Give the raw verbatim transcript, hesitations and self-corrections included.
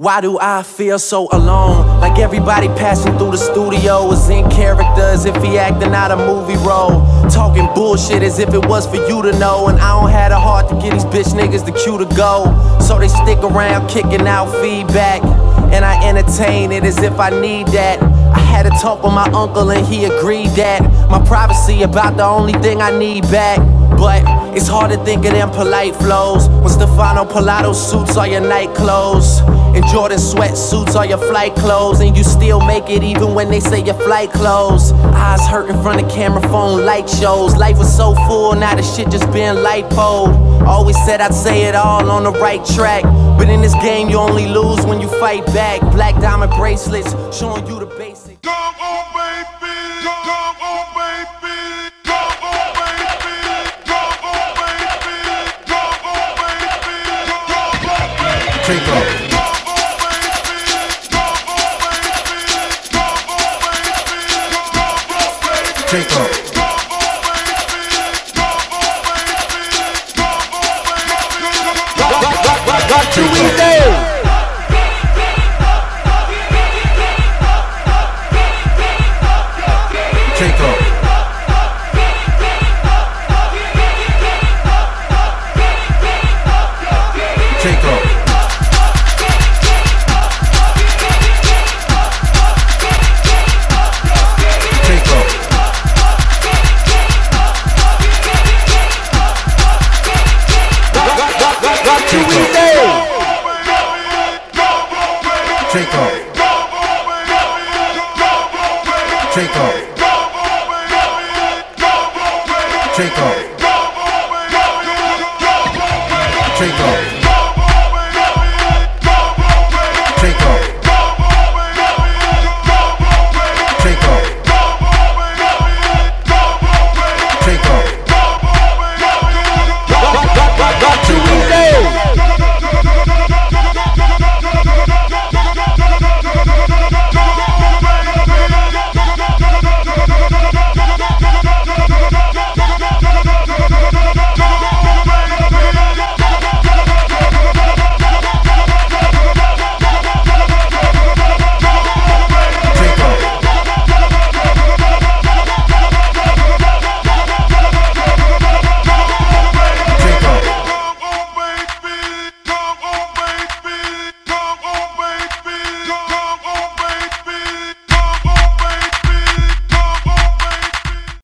Why do I feel so alone? Like everybody passing through the studio is in character, as if he acting out a movie role. Talking bullshit as if it was for you to know. And I don't have the heart to get these bitch niggas the cue to go. So they stick around kicking out feedback, and I entertain it as if I need that. I had a talk with my uncle and he agreed that my privacy about the only thing I need back. But it's hard to think of them polite flows when Stefano Pilato suits are your night clothes, and Jordan sweatsuits are your flight clothes, and you still make it even when they say your flight closed. Eyes hurt in front of camera phone light shows. Life was so full, now the shit just been lipoed. Always said I'd say it all on the right track, but in this game you only lose when you fight back. Black diamond bracelets showing you the basics. Come on, baby. Come on, baby. Come on, baby. Come on, baby. Come on, baby. Come on, baby. Take off. Take off. What do we do? Take off. Take off. Take off. What do we do? Take off. Take off. Take off. Take off.